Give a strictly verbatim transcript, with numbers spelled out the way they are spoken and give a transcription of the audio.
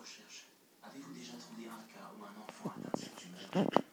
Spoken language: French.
recherche. Avez-vous déjà trouvé un cas où un enfant atteint de cette tumeur?